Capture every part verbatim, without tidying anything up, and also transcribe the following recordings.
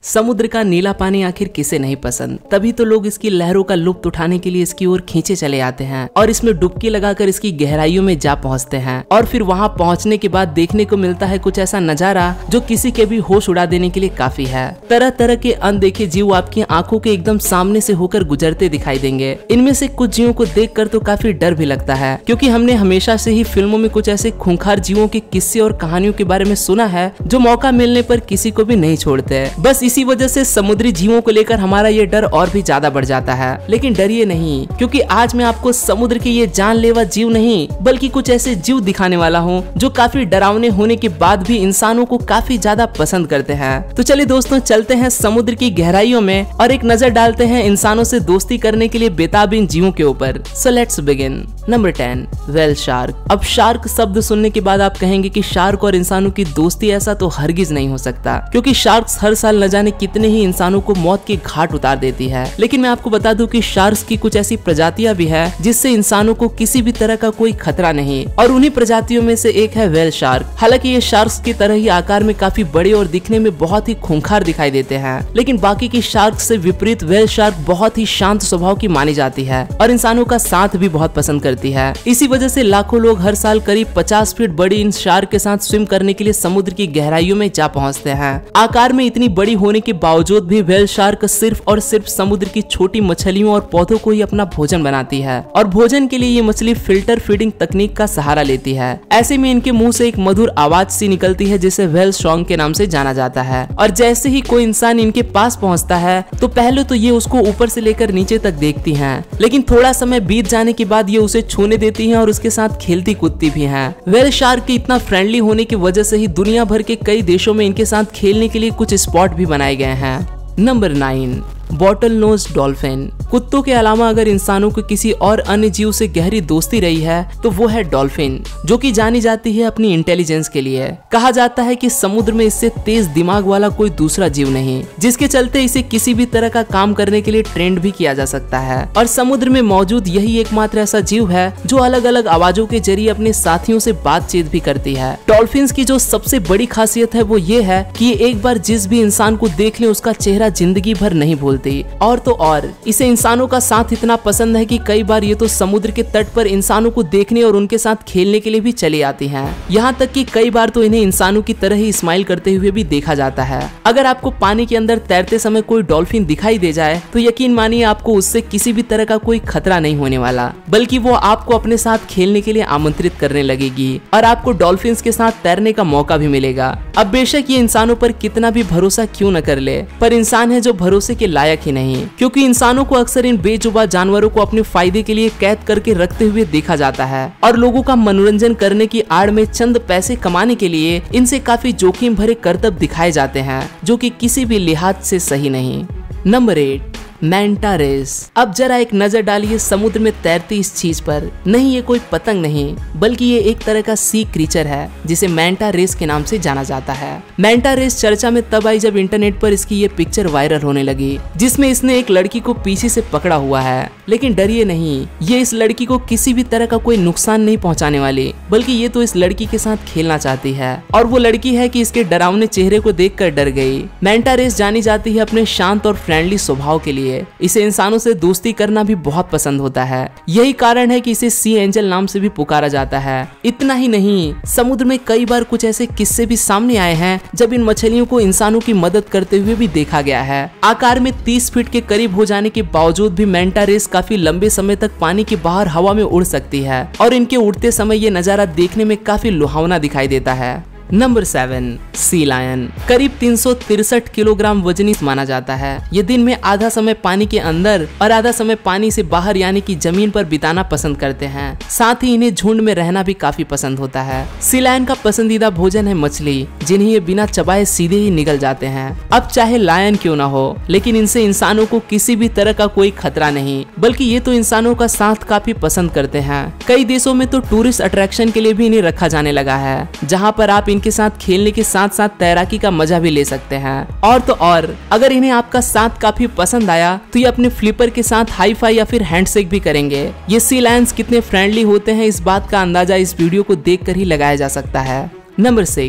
समुद्र का नीला पानी आखिर किसे नहीं पसंद, तभी तो लोग इसकी लहरों का लुत्फ उठाने के लिए इसकी ओर खींचे चले आते हैं और इसमें डुबकी लगाकर इसकी गहराइयों में जा पहुंचते हैं। और फिर वहां पहुंचने के बाद देखने को मिलता है कुछ ऐसा नजारा जो किसी के भी होश उड़ा देने के लिए काफी है। तरह तरह के अनदेखे जीव आपकी आंखों के एकदम सामने से होकर गुजरते दिखाई देंगे। इनमें से कुछ जीवों को देखकर तो काफी डर भी लगता है, क्योंकि हमने हमेशा से ही फिल्मों में कुछ ऐसे खूंखार जीवों के किस्से और कहानियों के बारे में सुना है जो मौका मिलने पर किसी को भी नहीं छोड़ते। बस इसी वजह से समुद्री जीवों को लेकर हमारा ये डर और भी ज्यादा बढ़ जाता है। लेकिन डरिए नहीं, क्योंकि आज मैं आपको समुद्र के ये जानलेवा जीव नहीं बल्कि कुछ ऐसे जीव दिखाने वाला हूँ जो काफी डरावने होने के बाद भी इंसानों को काफी ज्यादा पसंद करते हैं। तो चलिए दोस्तों, चलते हैं समुद्र की गहराइयों में और एक नजर डालते हैं इंसानों से दोस्ती करने के लिए बेताब इन जीवों के ऊपर। So let's begin. Number ten, whale shark. अब शार्क शब्द सुनने के बाद आप कहेंगे कि शार्क और इंसानों की दोस्ती, ऐसा तो हरगिज नहीं हो सकता, क्योंकि शार्क्स हर साल न जाने कितने ही इंसानों को मौत के घाट उतार देती है। लेकिन मैं आपको बता दूं कि शार्क्स की कुछ ऐसी प्रजातियां भी है जिससे इंसानों को किसी भी तरह का कोई खतरा नहीं, और उन्हीं प्रजातियों में से एक है व्हेल शार्क। हालांकि ये शार्क्स की तरह ही आकार में काफी बड़े और दिखने में बहुत ही खूंखार दिखाई देते हैं, लेकिन बाकी की शार्क से विपरीत व्हेल शार्क बहुत ही शांत स्वभाव की मानी जाती है और इंसानों का साथ भी बहुत पसंद करती है। इसी वजह से लाखों लोग हर साल करीब पचास फीट बड़ी इन शार्क के साथ स्विम करने के लिए समुद्र की गहराइयों में जा पहुंचते हैं। आकार में इतनी बड़ी होने के बावजूद भी व्हेल शार्क सिर्फ और सिर्फ समुद्र की छोटी मछलियों और पौधों को ही अपना भोजन बनाती है, और भोजन के लिए ये मछली फिल्टर फीडिंग तकनीक का सहारा लेती है। ऐसे में इनके मुंह से एक मधुर आवाज सी निकलती है जिसे व्हेल सॉन्ग के नाम से जाना जाता है। और जैसे ही कोई इंसान इनके पास पहुंचता है तो पहले तो ये उसको ऊपर से लेकर नीचे तक देखती हैं, लेकिन थोड़ा समय बीत जाने के बाद ये उसे छूने देती हैं और उसके साथ खेलती कूदती भी हैं। व्हेल शार्क के इतना फ्रेंडली होने की वजह से ही दुनिया भर के कई देशों में इनके साथ खेलने के लिए कुछ स्पॉट भी बनाए गए हैं। Number nine, bottle nose dolphin. कुत्तों के अलावा अगर इंसानों को किसी और अन्य जीव से गहरी दोस्ती रही है तो वो है डॉल्फिन, जो कि जानी जाती है अपनी इंटेलिजेंस के लिए। कहा जाता है कि समुद्र में इससे तेज दिमाग वाला कोई दूसरा जीव नहीं, जिसके चलते इसे किसी भी तरह का काम करने के लिए ट्रेंड भी किया जा सकता है। और समुद्र में मौजूद यही एकमात्र ऐसा जीव है जो अलग अलग आवाजों के जरिए अपने साथियों से बातचीत भी करती है। डॉल्फिन की जो सबसे बड़ी खासियत है वो ये है कि ये एक बार जिस भी इंसान को देख ले उसका चेहरा जिंदगी भर नहीं भूलती। और तो और इसे इंसानों का साथ इतना पसंद है कि कई बार ये तो समुद्र के तट पर इंसानों को देखने और उनके साथ खेलने के लिए भी चली आती हैं। यहाँ तक कि कई बार तो इन्हें इंसानों की तरह ही स्माइल करते हुए भी देखा जाता है। अगर आपको पानी के अंदर तैरते समय कोई डॉल्फिन दिखाई दे जाए तो यकीन मानिए आपको उससे किसी भी तरह का कोई खतरा नहीं होने वाला, बल्कि वो आपको अपने साथ खेलने के लिए आमंत्रित करने लगेगी और आपको डॉल्फिन के साथ तैरने का मौका भी मिलेगा। अब बेशक ये इंसानों पर कितना भी भरोसा क्यों न कर ले, पर इंसान है जो भरोसे के लायक ही नहीं, क्योंकि इंसानों को अक्सर इन बेजुबान जानवरों को अपने फायदे के लिए कैद करके रखते हुए देखा जाता है और लोगों का मनोरंजन करने की आड़ में चंद पैसे कमाने के लिए इनसे काफी जोखिम भरे करतब दिखाए जाते हैं, जो कि किसी भी लिहाज से सही नहीं। Number eight, manta rays. अब जरा एक नजर डालिए समुद्र में तैरती इस चीज पर। नहीं, ये कोई पतंग नहीं, बल्कि ये एक तरह का सी क्रीचर है जिसे मैंटा रेस के नाम से जाना जाता है। मैंटा रेस चर्चा में तब आई जब इंटरनेट पर इसकी ये पिक्चर वायरल होने लगी, जिसमें इसने एक लड़की को पीछे से पकड़ा हुआ है। लेकिन डरिए नहीं, ये इस लड़की को किसी भी तरह का कोई नुकसान नहीं पहुंचाने वाली, बल्कि ये तो इस लड़की के साथ खेलना चाहती है। और वो लड़की है कि इसके डरावने चेहरे को देखकर डर गई। मैंटा रेस जानी जाती है अपने शांत और फ्रेंडली स्वभाव के लिए। इसे इंसानों से दोस्ती करना भी बहुत पसंद होता है। यही कारण है कि इसे सी एंजल नाम से भी पुकारा जाता है। इतना ही नहीं, समुद्र में कई बार कुछ ऐसे किस्से भी सामने आए हैं जब इन मछलियों को इंसानों की मदद करते हुए भी देखा गया है। आकार में तीस फीट के करीब हो जाने के बावजूद भी मैंटा रेस काफी लंबे समय तक पानी के बाहर हवा में उड़ सकती है और इनके उड़ते समय ये नजारा देखने में काफी लुभावना दिखाई देता है। Number seven, sea lion. करीब तीन सौ तिरसठ किलोग्राम वजनी माना जाता है। ये दिन में आधा समय पानी के अंदर और आधा समय पानी से बाहर यानी कि जमीन पर बिताना पसंद करते हैं। साथ ही इन्हें झुंड में रहना भी काफी पसंद होता है। सी लायन का पसंदीदा भोजन है मछली, जिन्हें ये बिना चबाए सीधे ही निगल जाते हैं। अब चाहे लायन क्यों ना हो, लेकिन इनसे इंसानों को किसी भी तरह का कोई खतरा नहीं, बल्कि ये तो इंसानों का साथ काफी पसंद करते हैं। कई देशों में तो टूरिस्ट अट्रैक्शन के लिए भी इन्हें रखा जाने लगा है, जहाँ पर आप के साथ खेलने के साथ साथ तैराकी का मजा भी ले सकते हैं। और तो और अगर इन्हें आपका साथ काफी पसंद आया तो ये अपने फ्लिपर के साथ हाई फाई या फिर हैंडशेक भी करेंगे। ये सी लायंस कितने फ्रेंडली होते हैं इस बात का अंदाजा इस वीडियो को देखकर ही लगाया जा सकता है। Number six,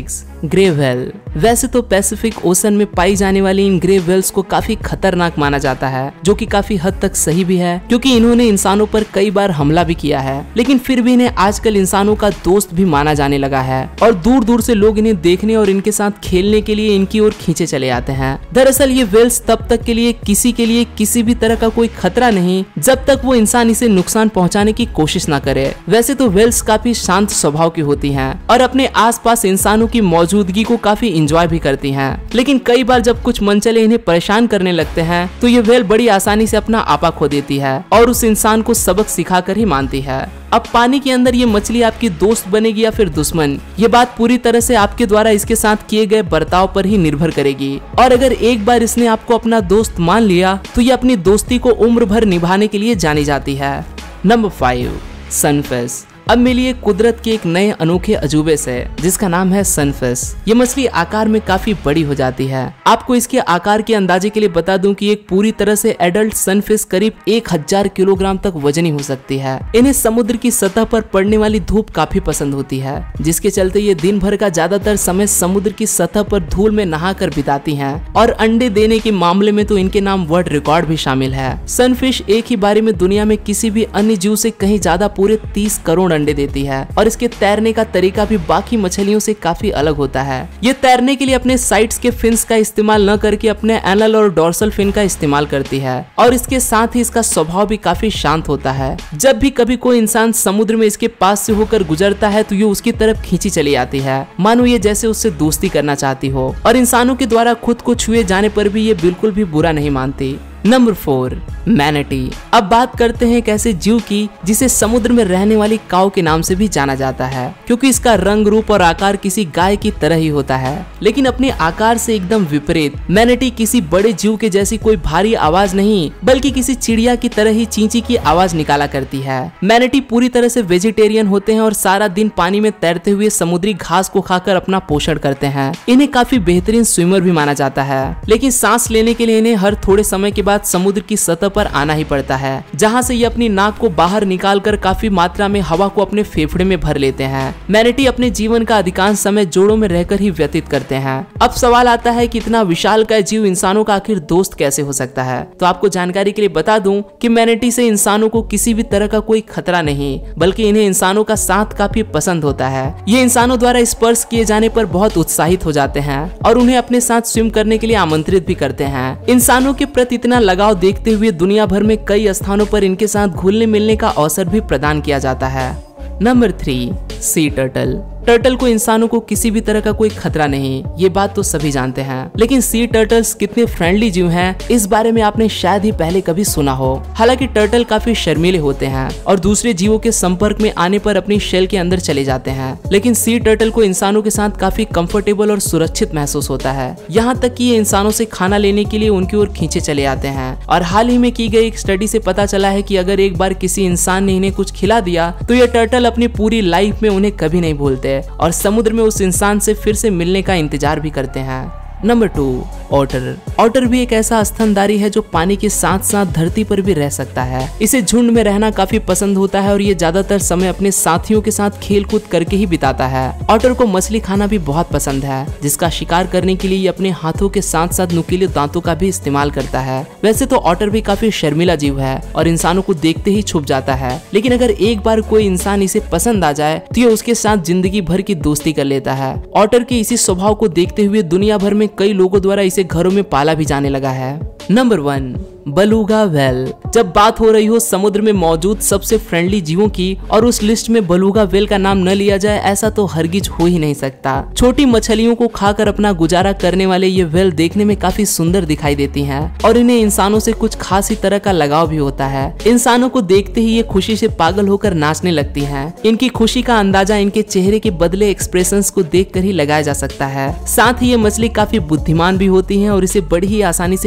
grey whale. वैसे तो पैसिफिक ओशन में पाई जाने वाली इन ग्रे व्हेल्स को काफी खतरनाक माना जाता है, जो कि काफी हद तक सही भी है, क्योंकि इन्होंने इंसानों पर कई बार हमला भी किया है। लेकिन फिर भी इन्हें आजकल इंसानों का दोस्त भी माना जाने लगा है और दूर दूर से लोग इन्हें देखने और इनके साथ खेलने के लिए इनकी ओर खींचे चले आते हैं। दरअसल ये व्हेल्स तब तक के लिए किसी के लिए किसी भी तरह का कोई खतरा नहीं जब तक वो इंसान इसे नुकसान पहुंचाने की कोशिश ना करे। वैसे तो व्हेल्स काफी शांत स्वभाव की होती हैं और अपने आसपास इंसानों की मौजूदगी को काफी एंजॉय भी करती हैं। लेकिन कई बार जब कुछ मनचले इन्हें परेशान करने लगते हैं तो ये व्हेल बड़ी आसानी से अपना आपा खो देती है और उस इंसान को सबक सिखाकर ही मानती है। अब पानी के अंदर ये मछली आपकी दोस्त बनेगी या फिर दुश्मन, ये बात पूरी तरह से आपके द्वारा इसके साथ किए गए बर्ताव पर ही निर्भर करेगी। और अगर एक बार इसने आपको अपना दोस्त मान लिया तो ये अपनी दोस्ती को उम्र भर निभाने के लिए जानी जाती है। Number five, sunfish. अब मिलिए कुदरत के एक नए अनोखे अजूबे से जिसका नाम है सनफिश। ये मछली आकार में काफी बड़ी हो जाती है। आपको इसके आकार के अंदाजे के लिए बता दूं कि एक पूरी तरह से एडल्ट सनफिश करीब एक हजार किलोग्राम तक वजनी हो सकती है। इन्हें समुद्र की सतह पर पड़ने वाली धूप काफी पसंद होती है, जिसके चलते ये दिन भर का ज्यादातर समय समुद्र की सतह पर धूल में नहाकर बिताती हैं और अंडे देने के मामले में तो इनके नाम वर्ल्ड रिकॉर्ड भी शामिल है। सनफिश एक ही बारी में दुनिया में किसी भी अन्य जीव से कहीं ज्यादा पूरे तीस करोड़ अंडे देती है और इसके तैरने का तरीका भी बाकी मछलियों से काफी अलग होता है। ये तैरने के लिए अपने साइड्स के फिन्स का इस्तेमाल न करके अपने एनल और डोर्सल फिन का इस्तेमाल करती है और इसके साथ ही इसका स्वभाव भी काफी शांत होता है। जब भी कभी कोई इंसान समुद्र में इसके पास से होकर गुजरता है तो ये उसकी तरफ खींची चली आती है, मानो ये जैसे उससे दोस्ती करना चाहती हो। और इंसानों के द्वारा खुद को छुए जाने पर भी ये बिल्कुल भी बुरा नहीं मानती। Number four, manatee. अब बात करते हैं एक ऐसे जीव की जिसे समुद्र में रहने वाली काऊ के नाम से भी जाना जाता है, क्योंकि इसका रंग, रूप और आकार किसी गाय की तरह ही होता है, लेकिन अपने आकार से एकदम विपरीत। मैनेटी किसी बड़े जीव के जैसी कोई भारी आवाज नहीं, बल्कि किसी चिड़िया की तरह ही चींची की आवाज निकाला करती है। मैनेटी पूरी तरह से वेजिटेरियन होते हैं और सारा दिन पानी में तैरते हुए समुद्री घास को खाकर अपना पोषण करते हैं। इन्हें काफी बेहतरीन स्विमर भी माना जाता है, लेकिन सांस लेने के लिए इन्हें हर थोड़े समय के बाद समुद्र की सतह पर आना ही पड़ता है, जहां से ये अपनी नाक को बाहर निकालकर काफी मात्रा में हवा को अपने फेफड़े में भर लेते हैं। मैनेटी अपने जीवन का अधिकांश समय जोड़ों में रहकर ही व्यतीत करते हैं। अब सवाल आता है कि इतना विशालकाय जीव इंसानों का आखिर दोस्त कैसे हो सकता है? तो आपको जानकारी के लिए बता दूं कि मैनेटी से इंसानों को किसी भी तरह का कोई खतरा नहीं, बल्कि इन्हें इंसानों का साथ काफी पसंद होता है। ये इंसानों द्वारा स्पर्श किए जाने पर बहुत उत्साहित हो जाते हैं और उन्हें अपने साथ स्विम करने के लिए आमंत्रित भी करते हैं। इंसानों के प्रति इतना लगाव देखते हुए दुनिया भर में कई स्थानों पर इनके साथ घुलने मिलने का अवसर भी प्रदान किया जाता है। Number three, sea turtle. Turtle को इंसानों को किसी भी तरह का कोई खतरा नहीं, ये बात तो सभी जानते हैं, लेकिन सी टर्टल्स कितने फ्रेंडली जीव हैं इस बारे में आपने शायद ही पहले कभी सुना हो। हालांकि टर्टल काफी शर्मीले होते हैं और दूसरे जीवों के संपर्क में आने पर अपनी शेल के अंदर चले जाते हैं, लेकिन सी टर्टल को इंसानों के साथ काफी कंफर्टेबल और सुरक्षित महसूस होता है। यहाँ तक कि ये इंसानों से खाना लेने के लिए उनकी ओर खींचे चले आते हैं। और हाल ही में की गई एक स्टडी से पता चला है कि अगर एक बार किसी इंसान ने इन्हें कुछ खिला दिया तो ये टर्टल अपनी पूरी लाइफ में उन्हें कभी नहीं भूलते और समुद्र में उस इंसान से फिर से मिलने का इंतजार भी करते हैं। Number two, otter. ऑटर भी एक ऐसा स्तनधारी है जो पानी के साथ साथ धरती पर भी रह सकता है। इसे झुंड में रहना काफी पसंद होता है और ये ज्यादातर समय अपने साथियों के साथ खेल कूद करके ही बिताता है। ऑटर को मछली खाना भी बहुत पसंद है, जिसका शिकार करने के लिए ये अपने हाथों के साथ साथ नुकीले दांतों का भी इस्तेमाल करता है। वैसे तो ऑटर भी काफी शर्मिला जीव है और इंसानों को देखते ही छुप जाता है, लेकिन अगर एक बार कोई इंसान इसे पसंद आ जाए तो ये उसके साथ जिंदगी भर की दोस्ती कर लेता है। ऑटर के इसी स्वभाव को देखते हुए दुनिया भर में कई लोगों द्वारा इसे घरों में पाला भी जाने लगा है। Number one, beluga whale. जब बात हो रही हो समुद्र में मौजूद सबसे फ्रेंडली जीवों की और उस लिस्ट में बेलुगा व्हेल का नाम न लिया जाए ऐसा तो हरगिज हो ही नहीं सकता। छोटी मछलियों को खाकर अपना गुजारा करने वाले ये व्हेल देखने में काफी सुंदर दिखाई देती हैं और इन्हें इंसानों से कुछ खास ही तरह का लगाव भी होता है। इंसानों को देखते ही ये खुशी से पागल होकर नाचने लगती हैं। इनकी खुशी का अंदाजा इनके चेहरे के बदले एक्सप्रेशंस को देखकर ही लगाया जा सकता है। साथ ही ये मछली काफी बुद्धिमान भी होती है और इसे बड़ी ही आसानी से ट्रेंड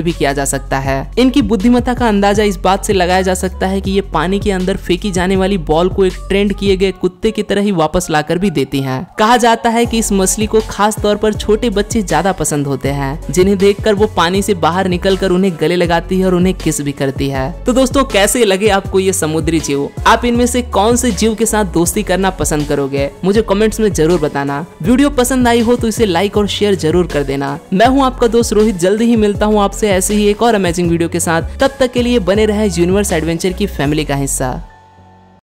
भी किया जा सकता है। इनकी बुद्धिमत्ता का अंदाजा इस बात से लगाया जा सकता है कि ये पानी के अंदर फेंकी जाने वाली बॉल को एक ट्रेंड किए गए कुत्ते की तरह ही वापस लाकर भी देती हैं। कहा जाता है कि इस मछली को खास तौर पर छोटे बच्चे ज्यादा पसंद होते हैं, जिन्हें देखकर वो पानी से बाहर निकलकर उन्हें गले लगाती है और उन्हें किस भी करती है। तो दोस्तों, कैसे लगे आपको ये समुद्री जीव? आप इनमें से कौन से जीव के साथ दोस्ती करना पसंद करोगे? मुझे कमेंट्स में जरूर बताना। वीडियो पसंद आई हो तो इसे लाइक और शेयर जरूर कर देना। मैं हूं आपका दोस्त रोहित, जल्दी ही मिलता हूं आपसे ऐसे ही एक और अमेजिंग वीडियो के साथ। तब तक के लिए बने रहे यूनिवर्स एडवेंचर की फैमिली का हिस्सा।